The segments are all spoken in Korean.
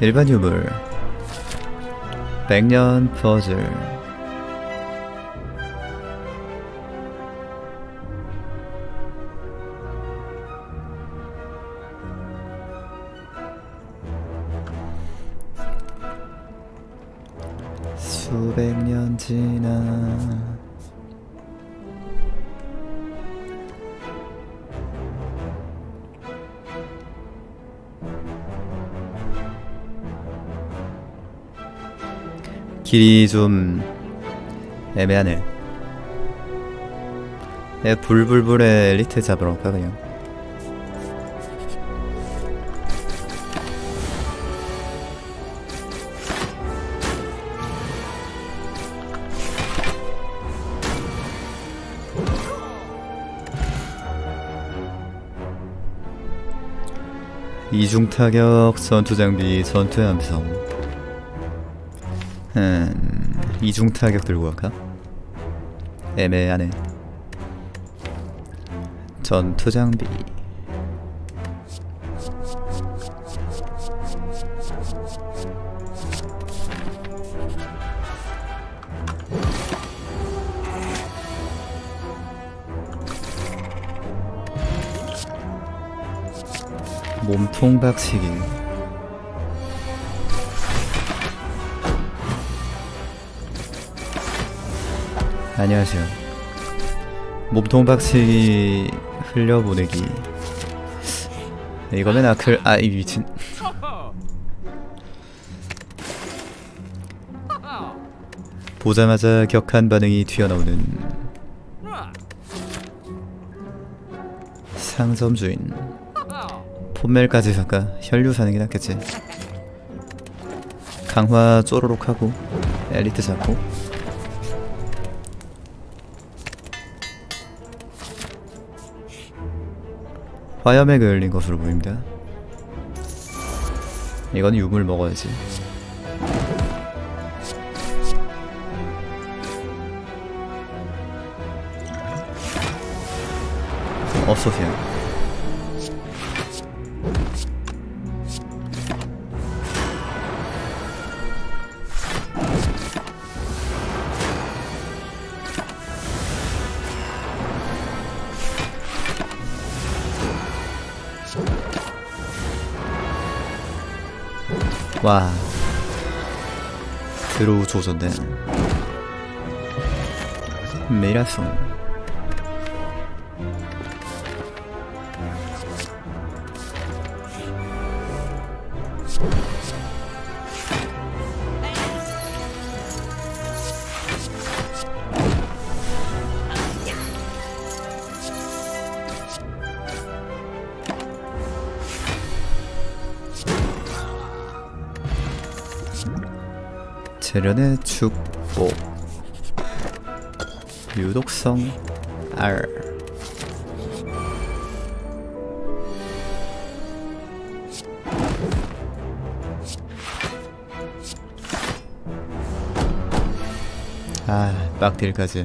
일반 유물, 백년 퍼즐. 수백 년 지나 길이 좀 애매하네. 불불불의 엘리트 잡으러 갈까 그냥. 이중타격, 전투장비, 전투의 함성. 이중타격 들고 갈까? 애매하네. 전투장비. 몸통 박치기. 안녕하세요. 몸통 박치기 흘려보내기. 이거면 아클. 이 미친. 보자마자 격한 반응이 튀어나오는 상점 주인. 폰멜까지 살까? 혈류 사는 게 낫겠지. 강화 쪼로록 하고 엘리트 잡고. 화염액 열린 것으로 보입니다. 이건 유물 먹어야지. 어서오세요. 와, 드로우 조졌네. 메라송. 재련의 축복. 유독성 R. 빡딜까지.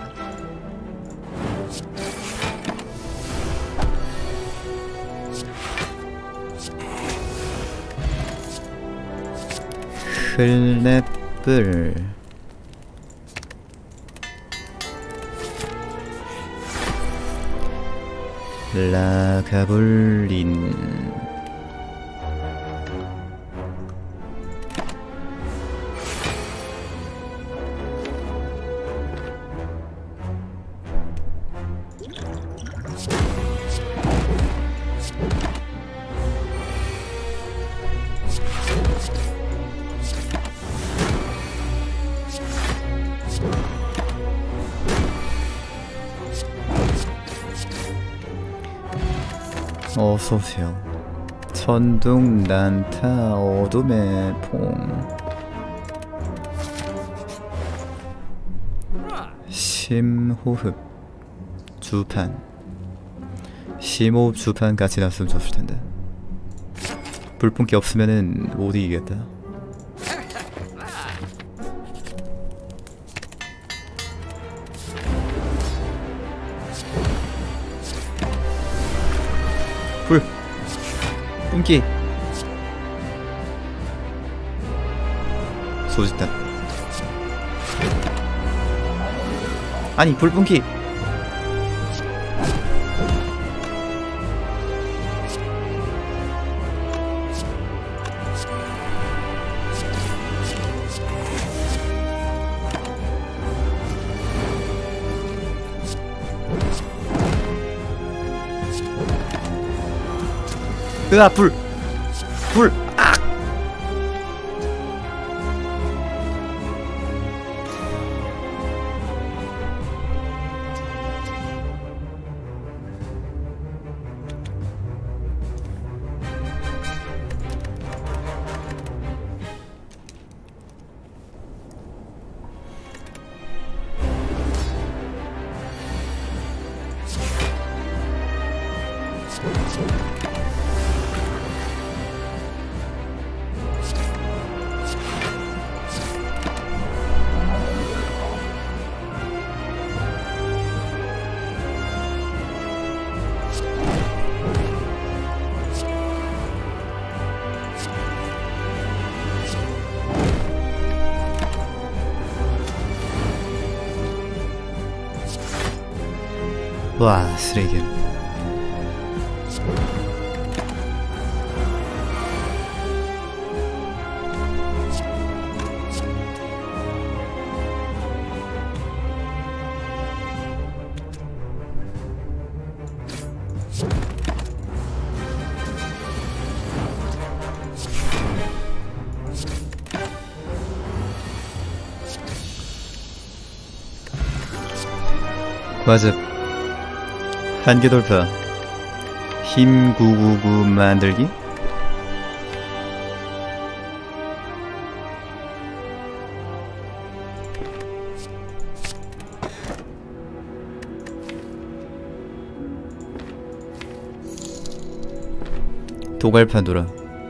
흘랩불. 라가불린. 어서오세요. 천둥, 난타, 어둠의 퐁. 심호흡 주판. 심호흡 주판 같이 났으면 좋을텐데. 불pun기 없으면은 못 이기겠다. 불! 뿜기! 소집단. 아니 불분기. 으아 불! 불! 악! 와 쓰레기. 과즙 한계 돌파. 힘 999 만들기. 도갈판 돌아.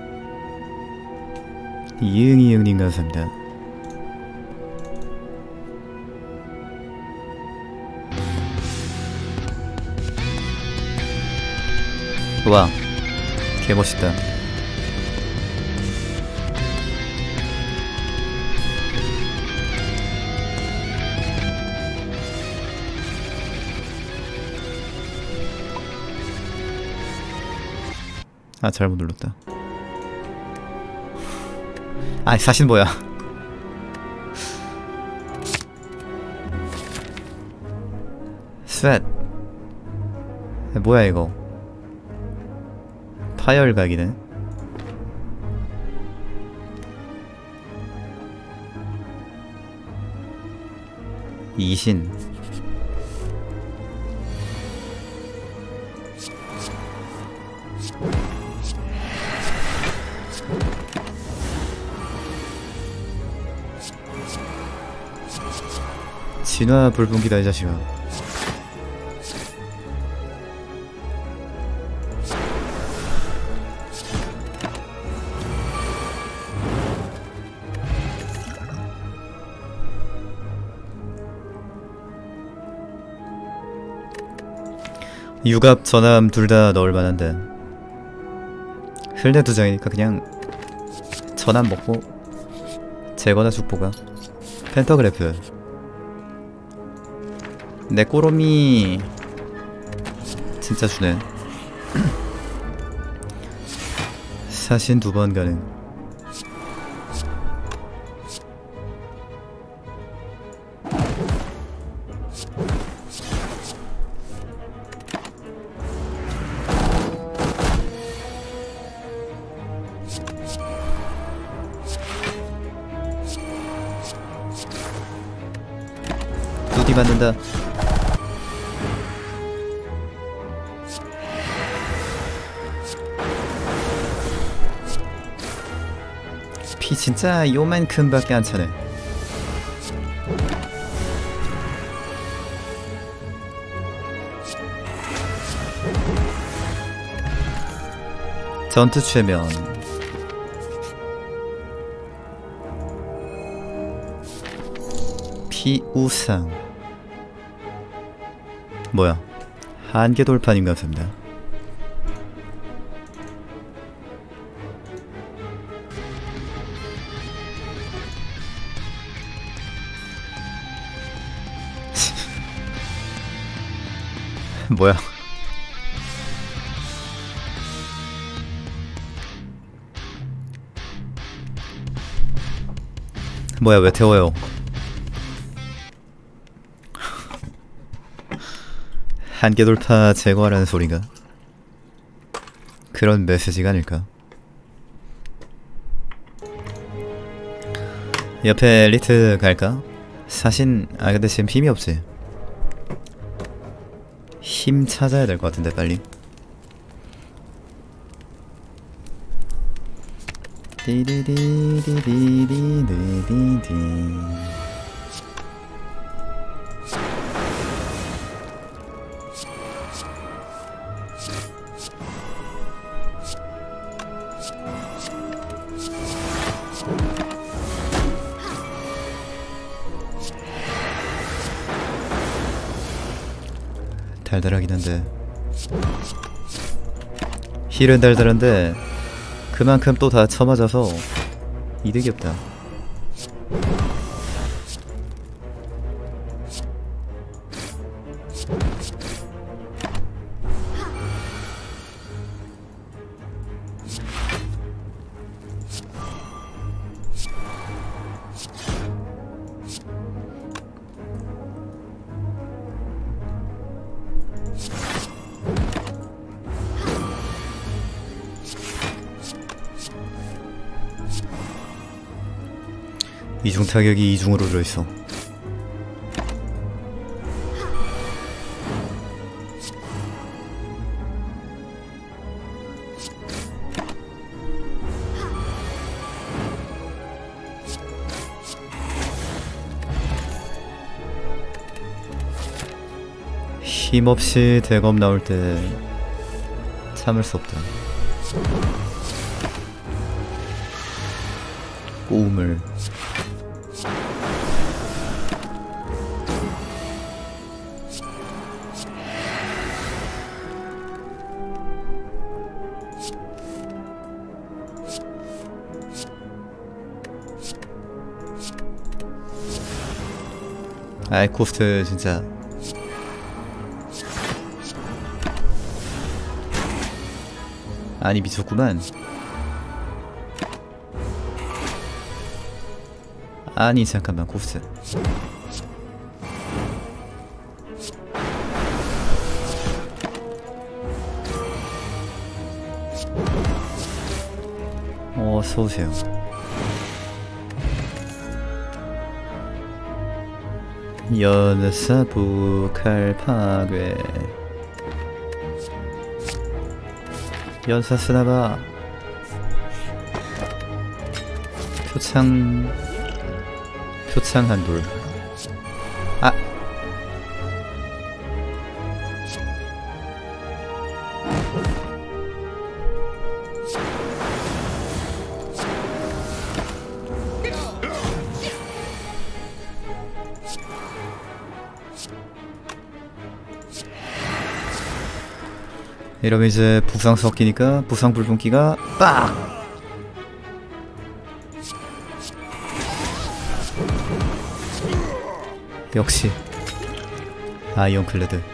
이응이응님 감사합니다. 와 개멋있다. 아 잘못 눌렀다. 아 사신 뭐야. 스웻 뭐야 이거. 파열각이네. 이신. 진화 불분기다 이 자식아. 육압 전함 둘 다 넣을 만한데 흘레 두 장이니까 그냥 전함 먹고 제거나 숙보가. 펜터그래프. 내 꼬로미 진짜 주네. 사신 2번 가능. 두디 맞는다. 피 진짜 요만큼밖에 안 차네. 전투 최면. 피 우상. 뭐야? 한계 돌파인 것 같습니다. 뭐야? 뭐야, 왜 태워요? 한계 돌파 제거하라는 소린가? 그런 메시지가 아닐까? 옆에 엘리트 갈까? 사신... 아 근데 지금 힘이 없지. 힘 찾아야 될 것 같은데 빨리. 디디디디디디디디디. 달달하긴 한데 힐은 달달한데 그만큼 또 다 쳐맞아서 이득이 없다. 이중 타격이 이중으로 들어있어. 힘없이 대검 나올 때 참을 수 없다. 꼬움을 아이 코스트 진짜 아니 미쳤구만. 아니 잠깐만 코스트 어서오세요. 연사부 칼파괴 연사 쓰나봐. 표창 한돌. 아 이러면 이제 부상 섞이니까 부상 불분기가 빡! 역시 아이언클레드.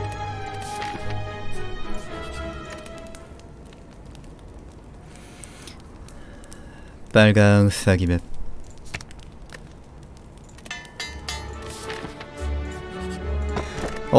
빨강 사기 맵. 어?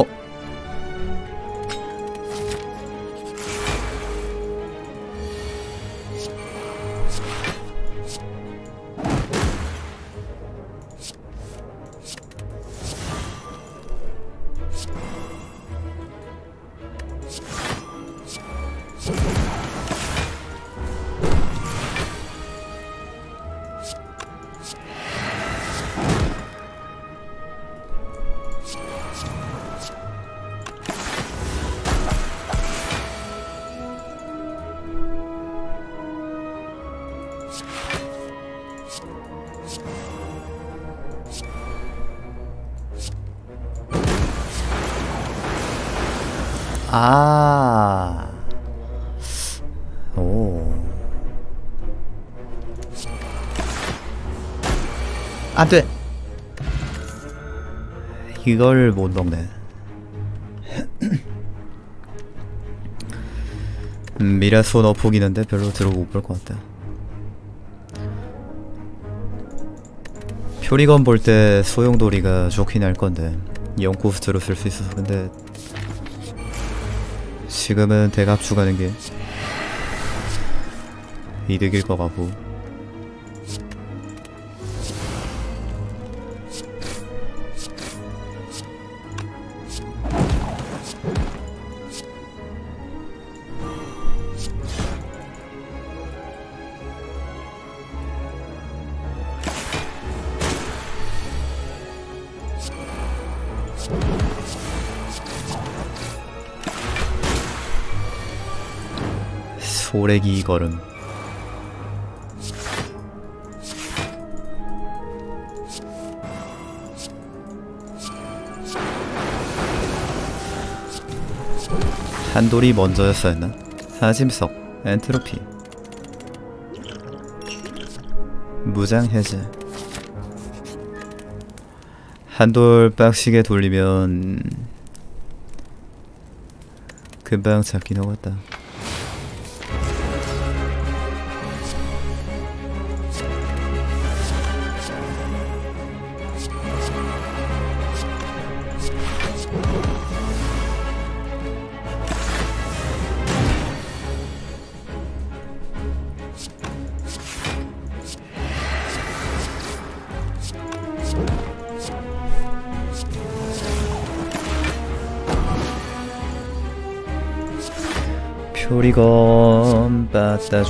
아. 오. 안 돼. 이걸 못 먹네. 미라소 너프긴 한데 별로 들어못 볼 것 같다. 표리건 볼 때 소용돌이가 좋긴 할 건데 영코스트로 쓸 수 있어서. 근데 지금은 대갑주 가는 게 이득일 것 같고. 소래기 걸음. 한돌이 먼저였어 했나? 하짐석, 엔트로피, 무장 해제. 한돌 빡시게 돌리면 금방 잡긴 하겠다. 표리건 빠따줘.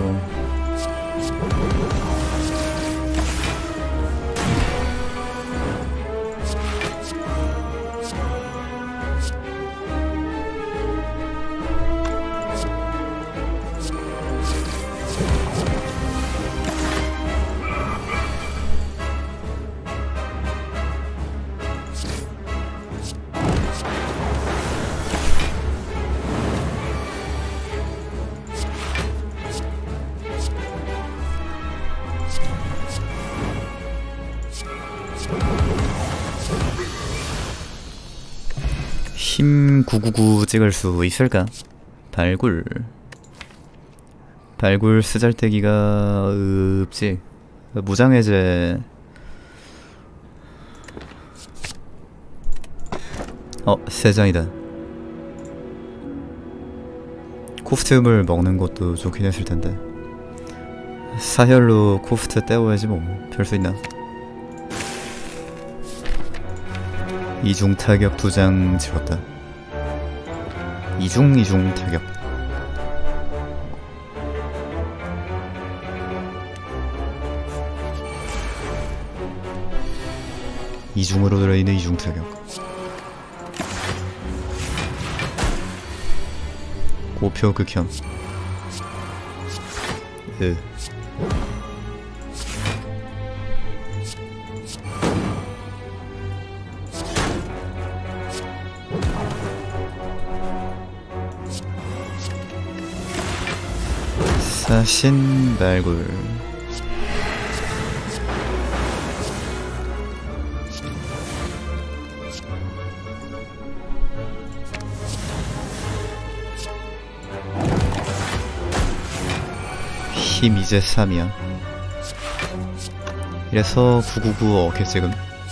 힘 999 찍을 수 있을까? 발굴 쓰잘데기가 없지. 무장해제. 세 장이다. 코스튬을 먹는 것도 좋긴 했을 텐데. 사혈로 코스트 떼어야지 뭐. 별 수 있나? 이중 타격 2장 집었다. 이중 타격. 이중으로 들어있는 이중 타격. 고표 극혐. 사신 발굴. 힘 이제 3이야. 이래서 999 개지금.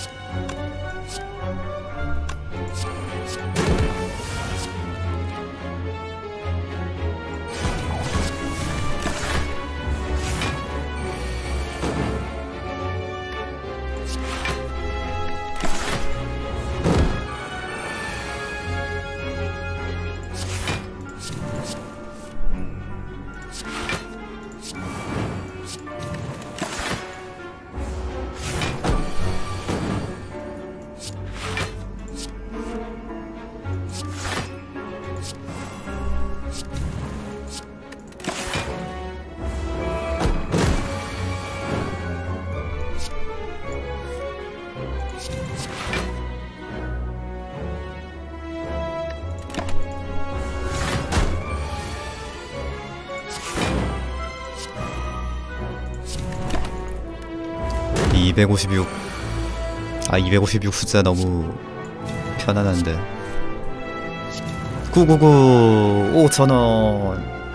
(256) 256 숫자 너무 편안한데. 999 5,000원.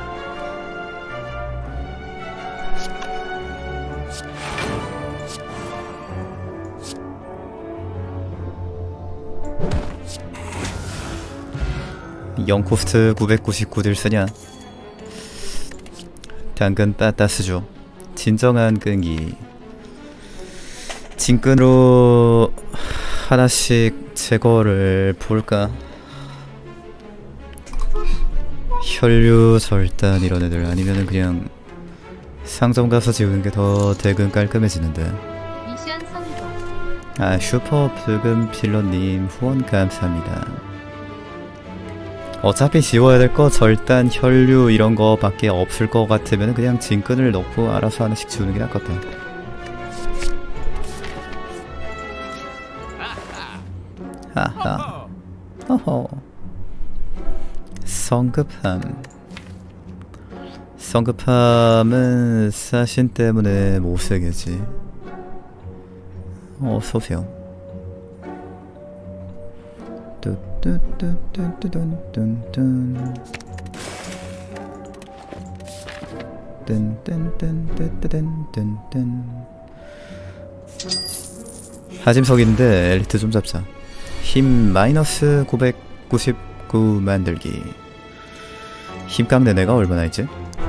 0코스트 999딜 쓰냐? 당근 빠따스죠. 진정한 끈기. 진끈으로 하나씩 제거를 볼까? 혈류 절단 이런 애들 아니면은 그냥 상점 가서 지우는 게 더 대근 깔끔해지는데. 미션 성공. 아, 슈퍼 붉은 필러님 후원 감사합니다. 어차피 지워야 될 거 절단, 혈류 이런 거 밖에 없을 것 같으면 그냥 진끈을 넣고 알아서 하나씩 지우는 게 낫겠다. 하하. 허허. 성급함. 성급함은 사신 때문에 못쓰겠지. 어서오세요. 뚜뚜뚜뚜뚜뚜뚜뚜 뜬뜬뜬뜬뜬뜬뜬. 하짐석 있는데 엘리트 좀 잡자. 힘 마이너스 999 만들기. 힘 깎는 애가 얼마나 있지?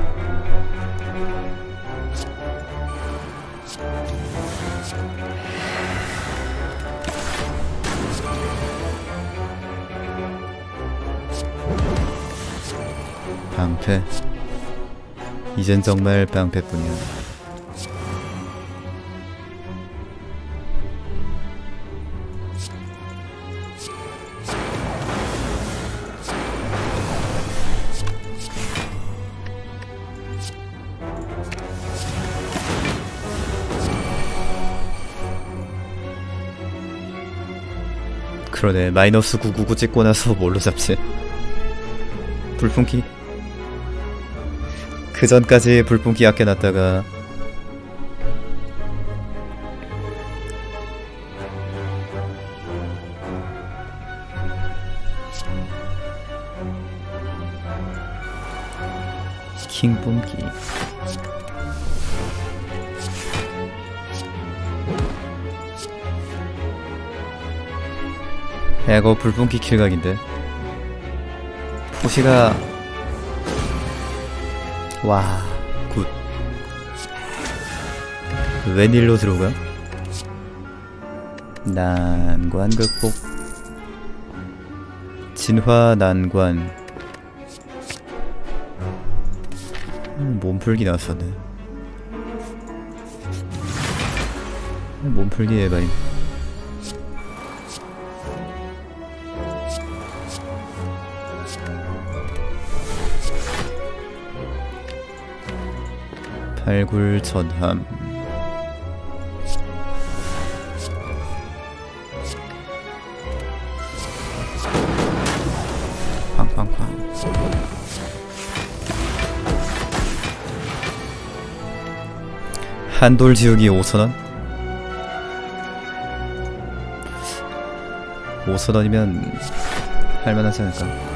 방패. 이젠 정말 방패뿐이야. 그러네. 마이너스 999 찍고 나서 뭘로 잡지? 불풍기? 그 전까지 불풍기 아껴놨다가 킹뿜기. 야, 이거 불풍기 킬각인데. 포시가 와, 굿. 웬일로 들어가? 난관 극복. 진화 난관. 몸풀기 나왔었네. 몸풀기 해봐임. 발굴전함. 쾅쾅쾅. 한돌 지우기 5,000원? 5,000원이면 할만하지 않을까?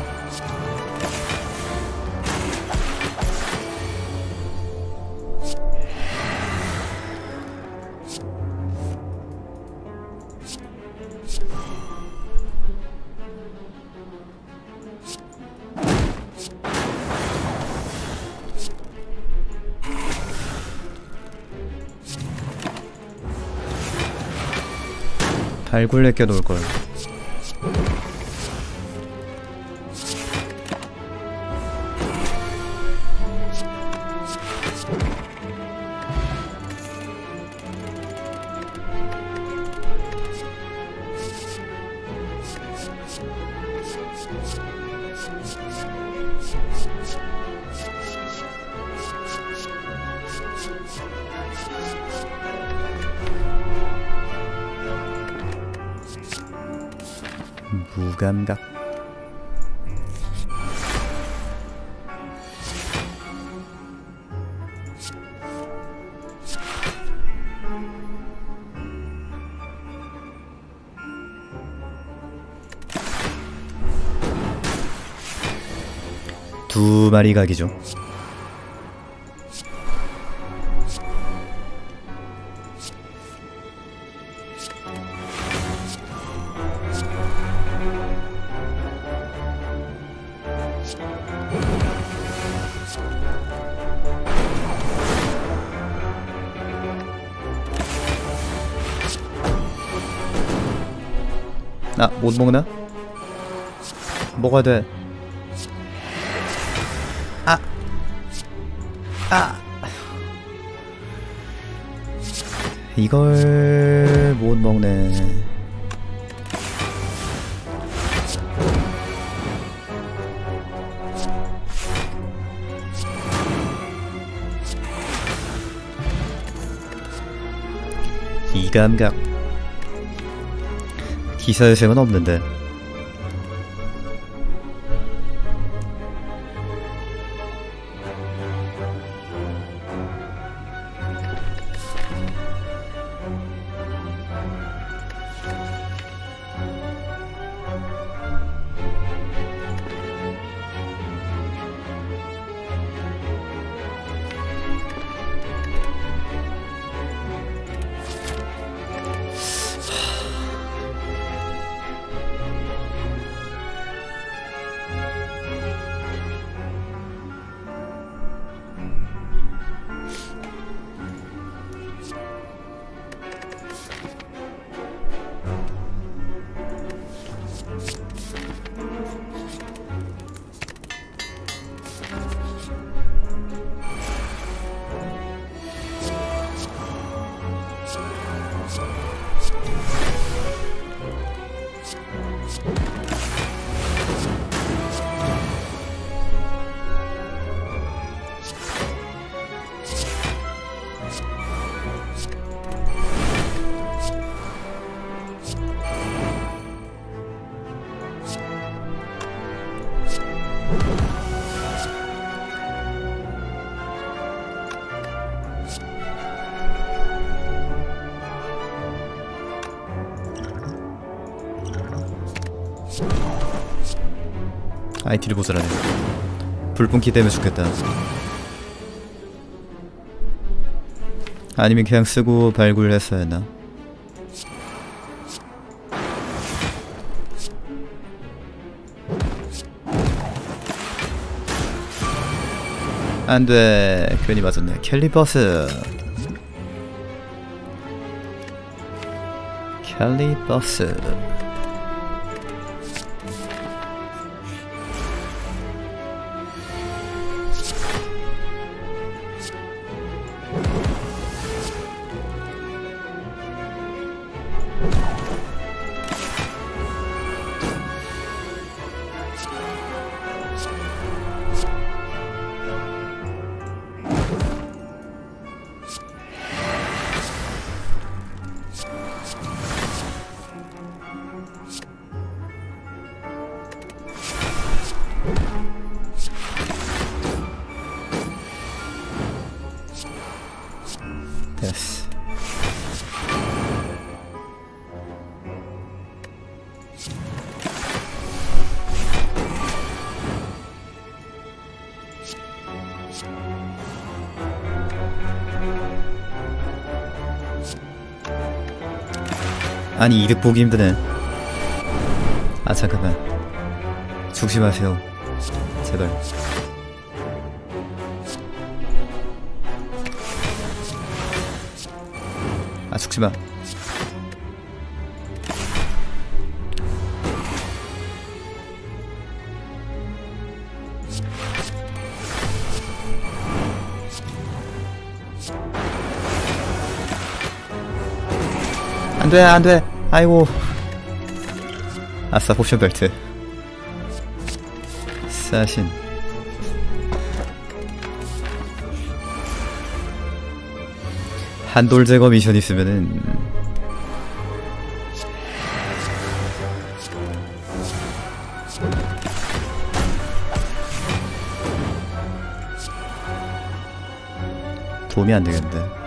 발굴레 껴놓을걸. 무감각. 두 마리 각이죠. 나 못 먹나? 먹어야 돼. 아! 아! 이걸 못 먹네. 이 감각. 기사 요생은 없는데. 아이티를 보살하네. 불분기 때문에 죽겠다. 아니면 그냥 쓰고 발굴했어야 했나? 안돼, 괜히 맞았네. 캘리버스. 캘리버스. 됐어. 아니 이득 보기 힘드네. 아 잠깐만, 죽지 마세요 제발. 아 죽지마. 안돼 안돼. 아이고. 아싸 포션 벨트. 사신. 한돌 제거 미션 있으면은 도움이 안 되겠는데.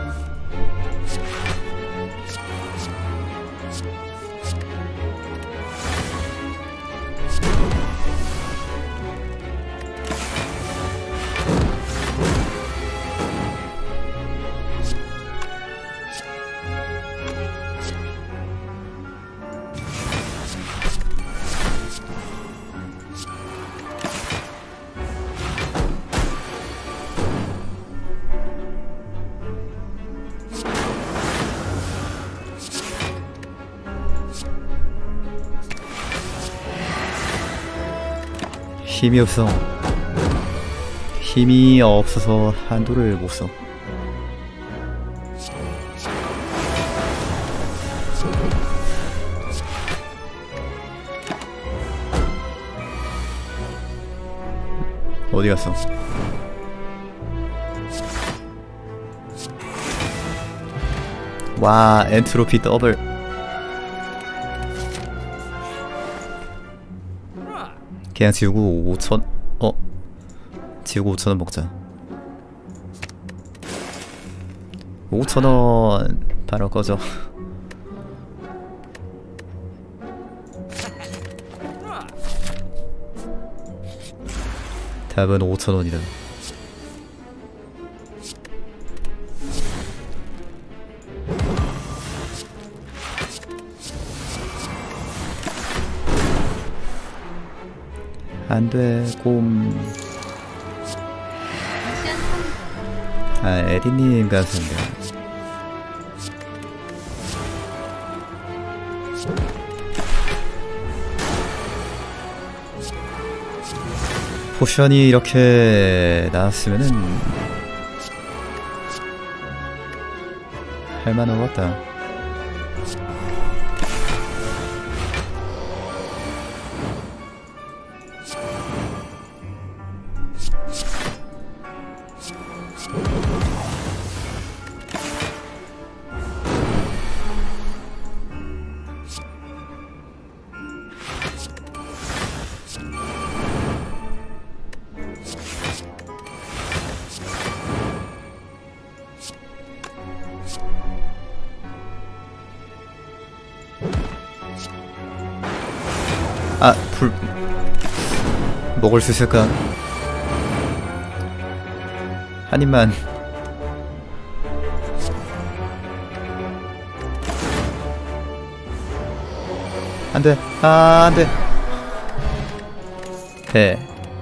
힘이 없어. 힘이 없어서 한도를 못 써. 어디 갔어? 와, 엔트로피 더블. 그냥 지우고 5천. 지우고 5,000원 먹자. 5,000원 바로 꺼져. 답은 5,000원이다. 안돼, 곰. 미션 성공. 아, 에디님 같은데. 포션이 이렇게 나왔으면은 할만한 것 같다. 아, 불 먹을 수 있을까? 한 입만. 안돼. 아, 안돼. 배.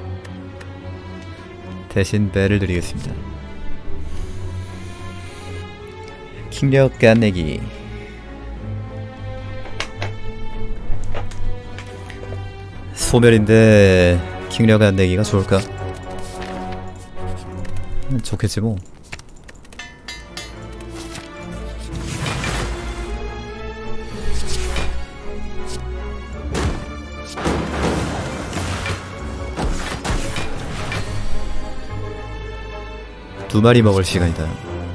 대신 배를 드리겠습니다. 킹력 깐내기. 소멸인데 킹력 깐내기가 좋을까? 좋겠지 뭐. 두 마리 먹을 시간이다.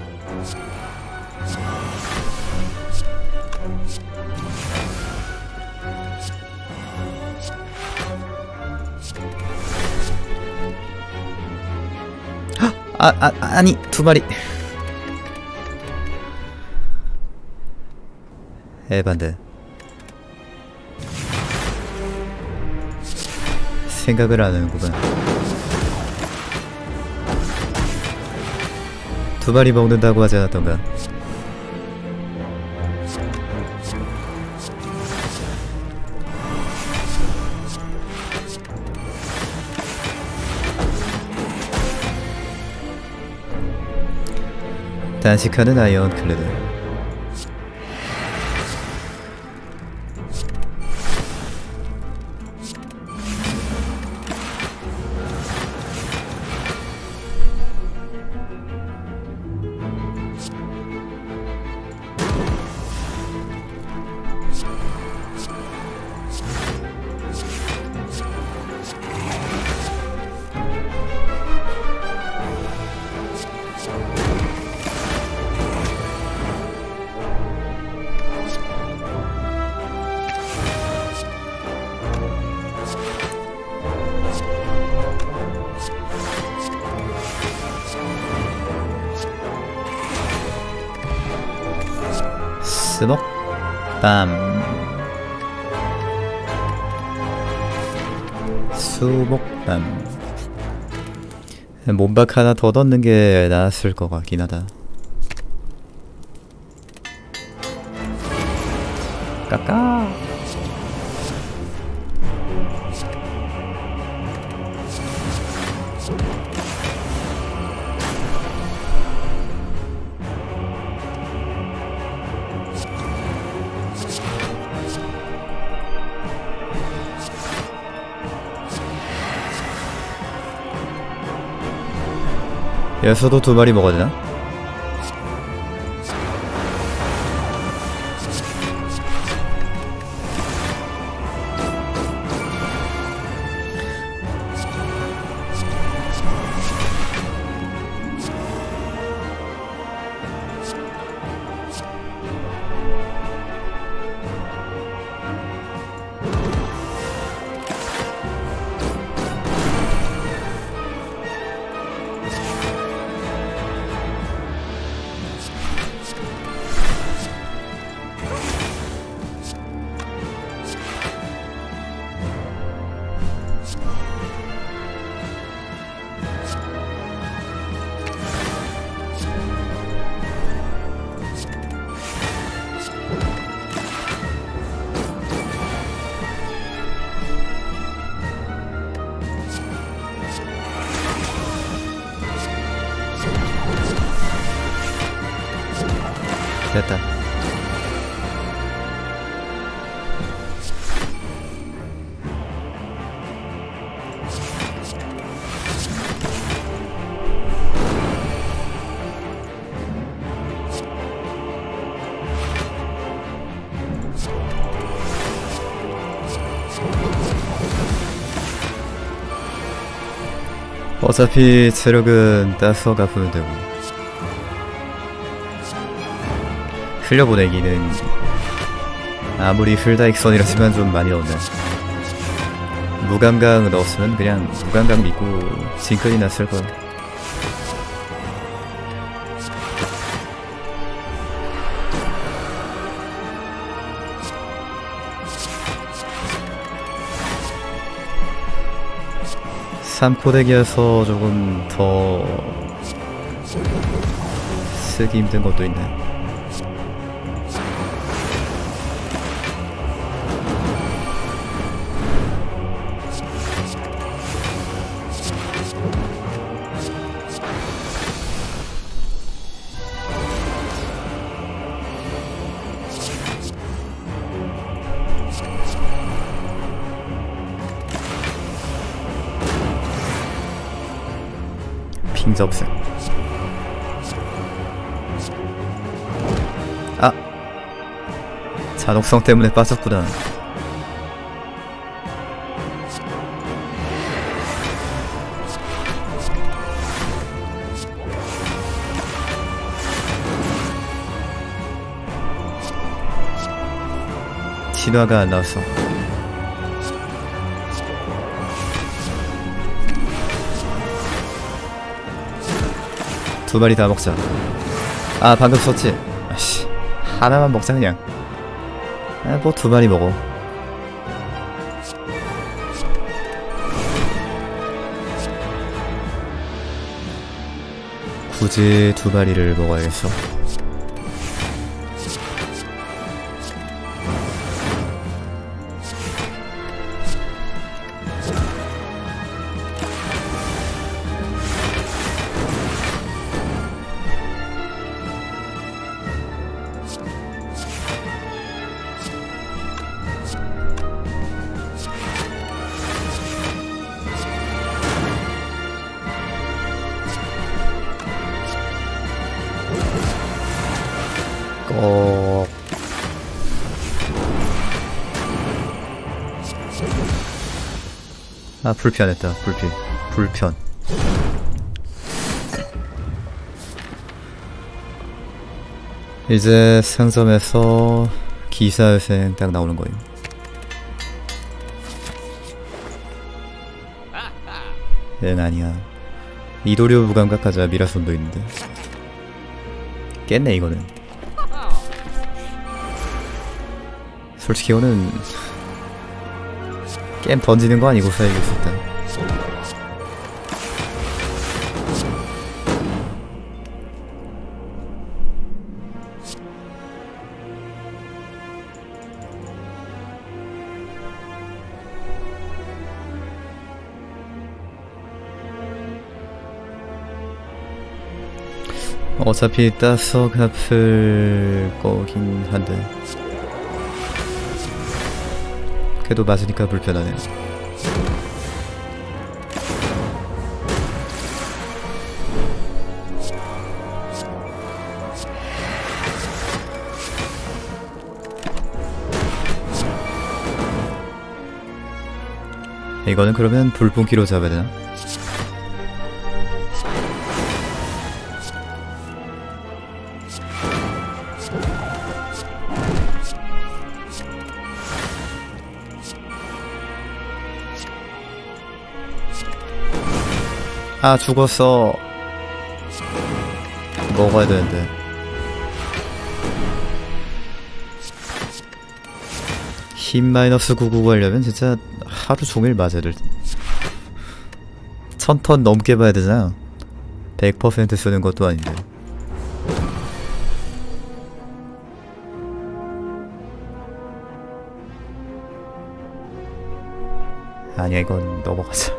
아니, 두 마리. 에반데. 생각을 안 하는구만. 두 마리 먹는다고 하지 않았던가? 단식하는 아이언클레드. 스먹 빰. 수목밤. 몸박 하나 더 넣는 게 나았을 것 같긴 하다. 까까. 여기서도 2마리 먹어야 되나? 됐다. 어차피 체력은 따서 갚으면 되고 흘려보내기는 아무리 풀다익선이라지만 좀 많이 넣네. 무감각 넣었으면 그냥 무감각 믿고 징클이나 쓸걸. 삼코덱이어서 조금 더 쓰기 힘든 것도 있네. 핑접색. 아! 잔혹성 때문에 빠졌구나. 진화가 안 나왔어. 두 마리 다 먹자. 아 방금 썼지? 아씨 하나만 먹자 그냥. 아 뭐 두 마리 먹어. 굳이 두 마리를 먹어야겠어. 아 불편했다. 불편. 이제 상점에서 기사회생 딱 나오는 거예요. 얘는 아니야. 이도류 무감각 가자. 미라손도 있는데 깼네 이거는. 솔직히 이거는 게임 던지는 거 아니고 사이고 있었다. 어차피 따서 갚을 거긴 한데 그래도 맞으니까 불편하네. 이거는 그러면 불분기로 잡아야 되나? 아, 죽었어. 먹어야 되는데. 힘 마이너스 99 하려면 진짜 하루 종일 맞아야 될 1000턴 넘게 봐야 되잖아. 100% 쓰는 것도 아닌데. 아니야, 이건 넘어가자.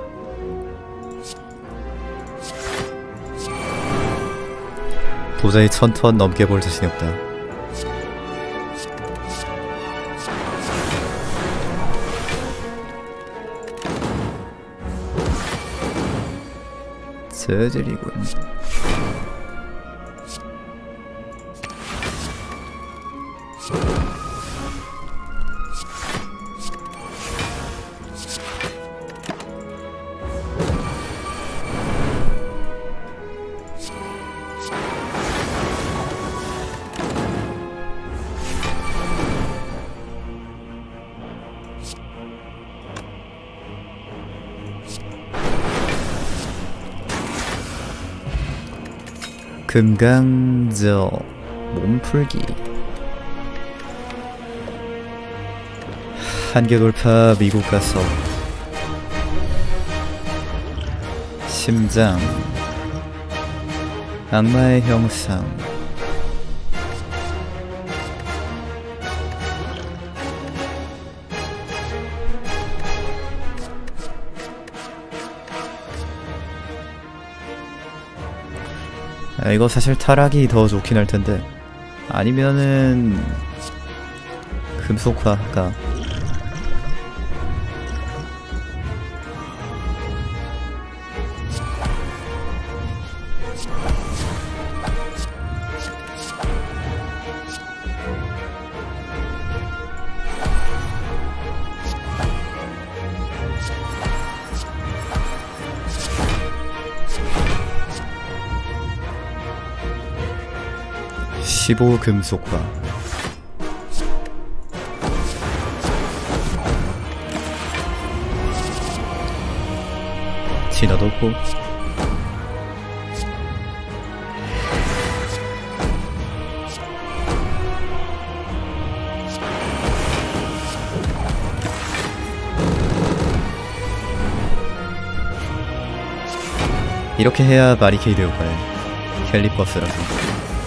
도저히 1000턴 넘게 볼 자신이 없다. 저질이군. 금강저 몸풀기 한계 돌파. 미국 가서 심장 악마의 형상. 아, 이거 사실 타락이 더 좋긴 할 텐데. 아니면은 금속화 할까? (15) 금속화. 진화도 없고. 이렇게 해야 바리케이드 효과에 캘리퍼스라서.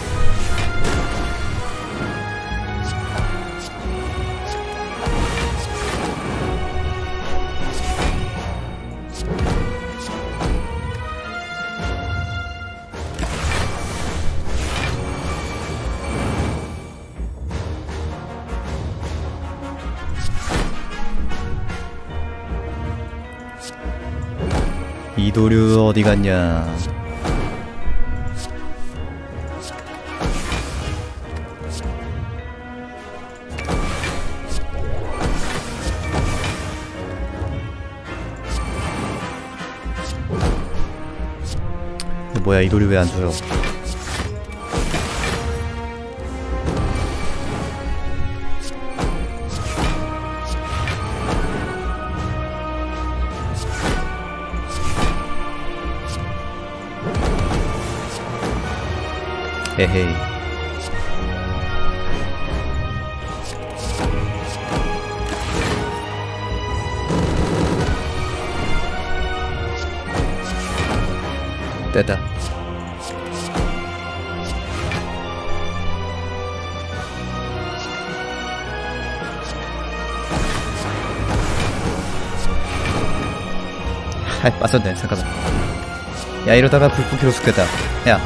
이도류 어디 갔냐? 뭐야, 이도류 왜 안 줘요? 에헤이. 됐다. 아이, 빠졌네. 잠깐만. 야, 이러다가 불꽃으로 죽겠다. 야,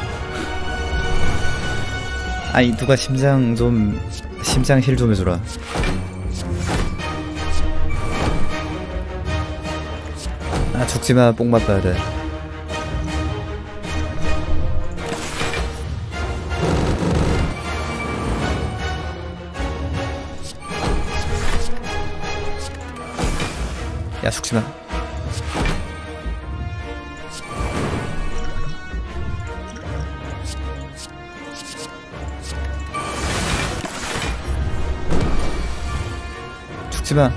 아니, 누가 심장 힐 좀 해줘라. 아, 죽지마. 뽕맛 봐야 돼. 야, 죽지마. 죽지마.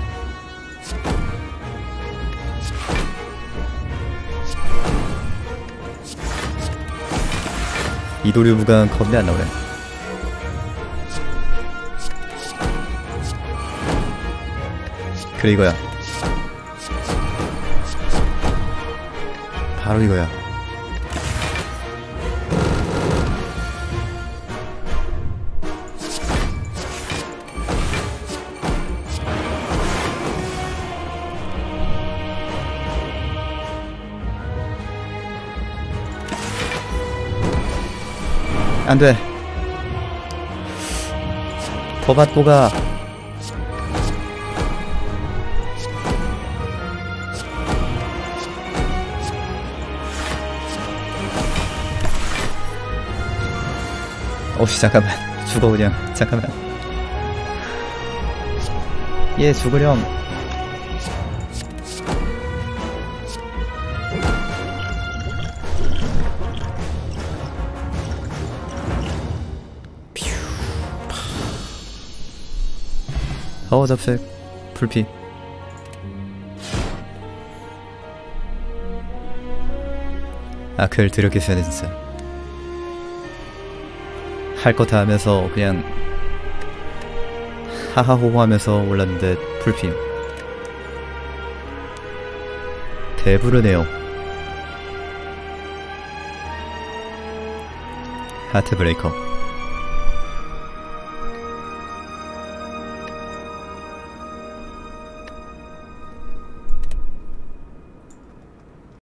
이도류부가 겁내 안 나오네. 그래 이거야. 바로 이거야. 안돼. 더 받고 가. 어씨 잠깐만. 죽어 그냥. 잠깐만. 얘 죽으렴. 접색 불피. 아크를 드럽게 써야 돼 진짜. 할 거 다 하면서 그냥 하하호호 하면서 올랐는데 불피. 대부르네요. 하트 브레이커.